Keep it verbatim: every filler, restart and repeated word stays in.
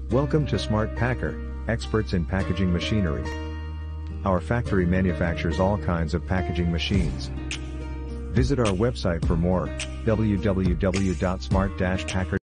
Welcome to Smart Packer, experts in packaging machinery. Our factory manufactures all kinds of packaging machines. Visit our website for more, w w w dot smart dash packer